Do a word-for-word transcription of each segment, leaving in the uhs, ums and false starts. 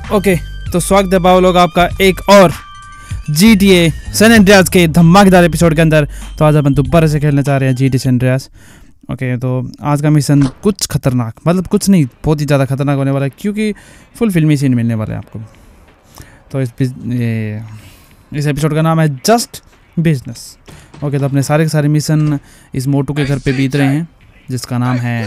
Okay तो स्वागत है बाबू लोग आपका एक और G T A San Andreas के धमाकेदार एपिसोड के अंदर। तो आज अपन दोबारा से खेलने जा रहे हैं G T A San Andreas. Okay तो आज का मिशन कुछ खतरनाक, मतलब कुछ नहीं, बहुत ही ज़्यादा खतरनाक होने वाला है क्योंकि फुल फिल्मी सीन मिलने वाला है आपको। तो इस ये, इस एपिसोड का नाम है जस्ट बिजनेस। ओके तो अपने सारे के सारे मिशन इस मोटू के घर पे बीत रहे हैं जिसका नाम है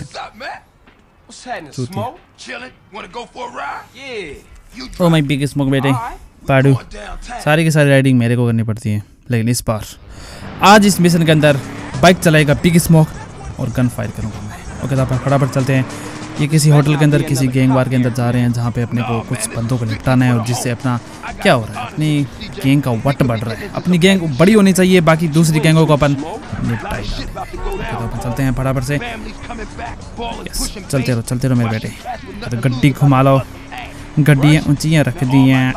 ओ माय बिग स्मोक। बेटे पाडू सारी की सारी राइडिंग मेरे को करनी पड़ती है, लेकिन इस बार आज इस मिशन के अंदर बाइक चलाएगा बिग स्मोक और गन फायर करूँगा मैं। ओके तो अपन फटाफट चलते हैं। ये किसी होटल के अंदर किसी गैंग वार के अंदर जा रहे हैं जहाँ पे अपने को कुछ बंदों को निपटाना है और जिससे अपना क्या हो रहा है, अपनी गैंग का वट बढ़ रहा है। अपनी गैंग बड़ी होनी चाहिए, बाकी दूसरी गैंगों को अपन निपटाई। तो अपन चलते हैं फटाफट से। यस, चलते रहो चलते रहो मेरे बेटे। तो गड्डी घुमा लो, गड्डियाँ ऊंचियाँ रख दी हैं।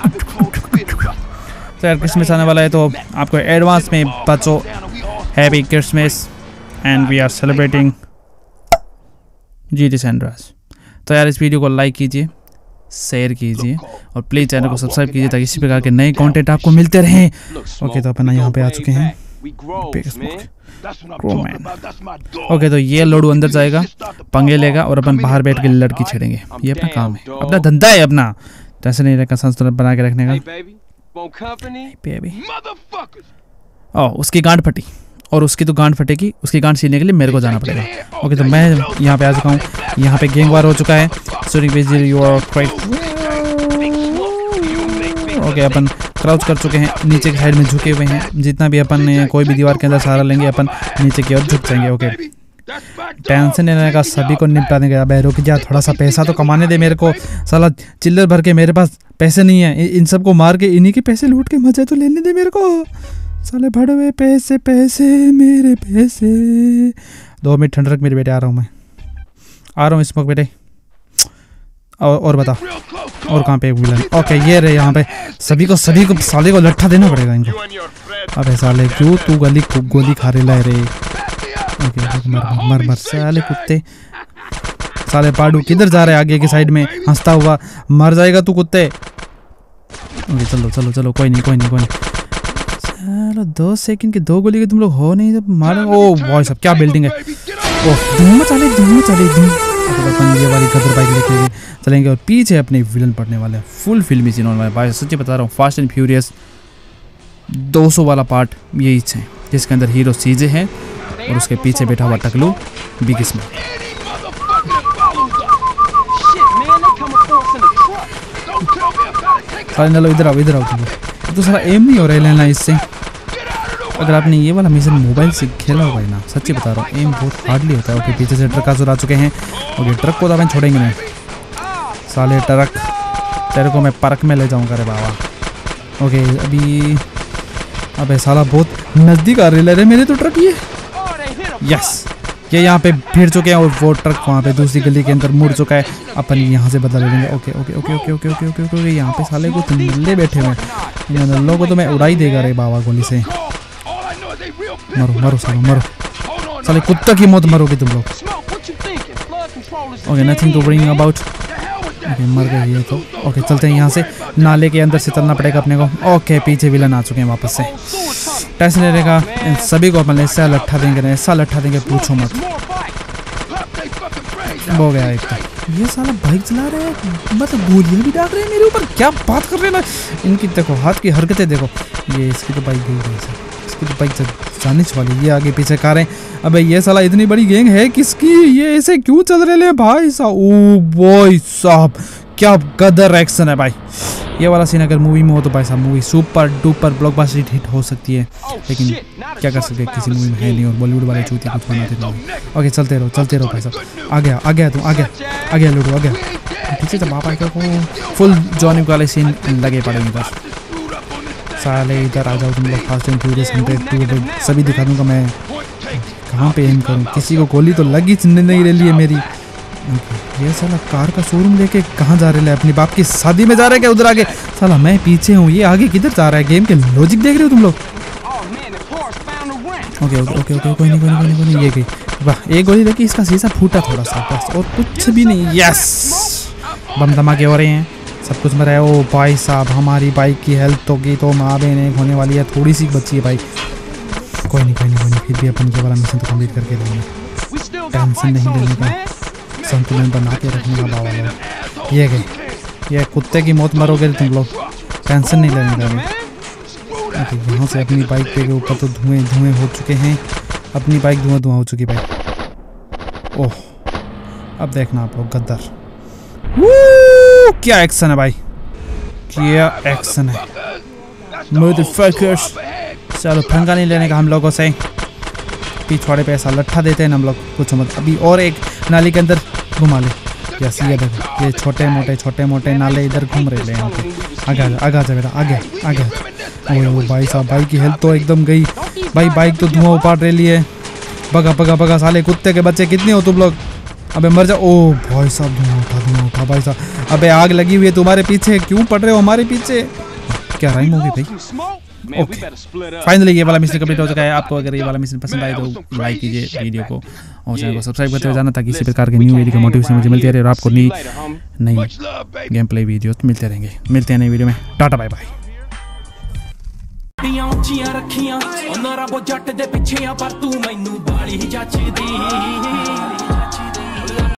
तो यार क्रिसमस आने वाला है तो आपको एडवांस में बच्चों happy Christmas and we are celebrating G T A San Andreas. तो यार इस वीडियो को लाइक कीजिए, शेयर कीजिए और प्लीज़ चैनल को सब्सक्राइब कीजिए ताकि इसी प्रकार के नए कंटेंट आपको मिलते रहें। ओके तो अपन यहाँ पे आ चुके हैं। ओके तो ये लोडू अंदर जाएगा, पंगे लेगा और अपन बाहर बैठ के लड़की छेड़ेंगे। ये अपना काम है, अपना धंधा है, अपना टेंशन नहीं रहेगा, संतुलन बना के रखने का। ओ उसकी गांड फटी और उसकी तो गांड फटेगी, उसकी गांड सीलने के लिए मेरे को जाना पड़ेगा। ओके तो मैं यहाँ पे आ चुका हूँ। यहाँ पे गैंग वार हो चुका है। ओके अपन क्राउच कर चुके हैं, नीचे की साइड में झुके हुए हैं। जितना भी अपन कोई भी दीवार के अंदर सहारा लेंगे अपन नीचे की ओर झुक जाएंगे। ओके टेंशन नहीं लेने का, सभी को निपटा देंगे। अब रुक जा, थोड़ा सा पैसा तो कमाने दे मेरे को। साला चिल्लर भर के मेरे पास पैसे नहीं है, इन सबको मार के इन्हीं के पैसे लूट के मजे तो लेने दे मेरे को। साले भड़वे पैसे पैसे मेरे पैसे। दो मिनट ठंड रख मेरे बेटे, आ रहा हूँ मैं, आ रहा हूँ स्मोक बेटे। और, और बता और कहाँ पे विलन? ओके ये रहे यहाँ पे। सभी को सभी को साले को लट्ठा देना पड़ेगा इनको। अबे साले क्यों तू गली गोली खा रहे रे? ओके मर मर मर साले कुत्ते। साले पाडू किधर जा रहे? आगे की साइड में हंसता हुआ। मर जाएगा तू कुत्ते। ओके चलो चलो चलो, कोई नहीं कोई नहीं कोई नहीं। चलो दो सेकंड की दो गोली के तुम लोग हो नहीं, जब मारो। ओ भाई साहब क्या बिल्डिंग है। ओ धूम चले धूम चले धूम। अपन ये वाली गदर बाइक लेके चलेंगे और पीछे अपने विलन पड़ने वाले हैं। फुल फिल्मी सीन होने वाला है भाई, सच्ची बता रहा हूँ। फास्ट एंड फ्यूरियस दो सौ वाला पार्ट यही है जिसके अंदर हीरो सीजे है और उसके पीछे बैठा हुआ टकलू बिग स्मोक। चलो इधर आओ इधर आओ। तुम तो सारा एम नहीं हो रहा है लेना इससे। अगर आपने ये वाला मिशन मोबाइल से खेला होगा ना, सच्ची बता रहा हूँ, एम बहुत हार्डली होता है। ओके पीछे से ट्रक आ चुके हैं। ओके ट्रक को तो अपन छोड़ेंगे नहीं। साले ट्रक तेरे को मैं पार्क में ले जाऊँगा रे बाबा। ओके अभी अबे साला बहुत नज़दीक आ रही है मेरे तो ट्रक। ये यस ये यहाँ पे भिड़ चुके हैं और वो ट्रक वहाँ पे दूसरी गली के अंदर मुड़ चुका है। अपन यहाँ से बदला ले लेंगे। Okay okay okay okay okay okay okay okay यहाँ पे साले कुछ नल्ले बैठे हुए हैं। नल्लों को तो मैं उड़ाई देगा रे बाबा गोली से। मरो मरो सालो मरो, साले कुत्ता की मौत मरोगे तुम लोग। Okay nothing to worry about. Okay मर गए ये तो। ओके चलते हैं यहाँ से, नाले के अंदर से चलना पड़ेगा अपने को। ओके पीछे विलन आ चुके हैं वापस से। टेंशन लेने का, इन सभी को अपन ऐसा लट्ठा देंगे ऐसा लट्ठा देंगे पूछो मत। हो गया एक तो। ये साला बाइक चला रहे हैं, मतलब गोलियां भी डाल रहे हैं मेरे ऊपर। क्या बात कर रहे हैं ना इनकी, देखो हाथ की हरकतें देखो। ये इसकी तो बाइक गई है, इसकी तो बाइक जाने वाली। ये आगे पीछे कारें। अबे ये साला इतनी बड़ी गैंग है किसकी? ये ऐसे क्यों चल रहे हैं भाई साहब? ओ भाई साहब क्या गदर एक्शन है भाई। ये वाला सीन अगर मूवी में हो तो भाई साहब movie super duper blockbuster hit हो सकती है, लेकिन क्या कर सकते किसी मूवी में है नहीं और बॉलीवुड वाले चूती कुछ बनाते नहीं। ओके चलते रहो चलते रहो भाई साहब। आ गया आ गया तुम आ गया आ गया लूडो आ गया पीछे से बाबा को फुल जॉनी वाले सीन लगे पड़े इधर। साले इधर आ जाओ तुम लोग। Fast and Furious hundred two सभी दिखा दूंगा मैं। कहाँ पे एम करूँ? किसी को गोली तो लगी नहीं रही है मेरी। ये साला कार का शोरूम लेके कहाँ जा रहे हैं? अपनी बाप की शादी में जा रहे हैं क्या? उधर आगे साला मैं पीछे हूँ, ये आगे किधर जा रहा है? गेम के लॉजिक देख रहे हो तुम लोग? ओके ओके ओके ओके कोई नहीं कोई नहीं कोई नहीं। ये गई वाह, एक गोली देखी इसका शीशा फूटा थोड़ा सा बस और कुछ भी नहीं। यस बम धमाके हो रहे हैं। सब कुछ मरा है। ओ भाई साहब, हमारी बाइक की हेल्थ तो की तो माँ बहन एक होने वाली है, थोड़ी सी बची है बाइक। कोई नहीं कोई नहीं कोई नहीं, फिर भी अपन ये वाला मिशन तो कंप्लीट करके देंगे। टेंशन नहीं लेने का, संतुलन बना के रखने का बाबा लोग। ये गए, ये कुत्ते की मौत मरोगे तुम लोग, टेंशन नहीं लेने का। ओके, यहाँ से अपनी बाइक पे के ऊपर तो धुएं धुएं हो चुके हैं, अपनी बाइक धुआं धुआं हो चुकी भाई। ओह, अब देखना आप लोग गद्दार। क्या एक्शन है भाई, क्या एक्शन है मदरफकर्स। चलो पंगा नहीं लेने का हम लोगों से, पिछवाड़े पे ऐसा लट्ठा देते हैं हम लोग, कुछ मत। अभी और एक नाली के अंदर घुमा ले। यस, ये देखो ये छोटे मोटे छोटे मोटे नाले इधर घूम रहे हैं यहाँ पे। आगे आगे आगे आगे बेटा, आगे आगे। ओह भाई साहब, बाइक की हेल्थ तो एकदम गई भाई, बाइक तो धुआं उपाड़ रही है। भगा भगा भगा साले कुत्ते के बच्चे, कितने हो तुम लोग, अबे मर जाओ। ओह भाई साहब, धुआं उठा धुआं उठा भाई साहब। अबे आग लगी हुई है तुम्हारे पीछे, क्यों पड़ रहे हो हमारे पीछे। क्या राइम होगी भाई। ओके, फाइनली ये वाला मिशन कंप्लीट हो चुका है। आपको अगर ये वाला मिशन पसंद आए तो लाइक कीजिए वीडियो को और चैनल को सब्सक्राइब करते हुए जाना, ताकि इसी प्रकार के न्यू वीडियो का मोटिवेशन मुझे मिलती रहे और आपको नई नई गेम प्ले वीडियो मिलते रहेंगे। मिलते हैं नई वीडियो में, टाटा बाय बाय। रखियां और नारा वो जट दे पिछे पर तू मैनू बाली जचदी।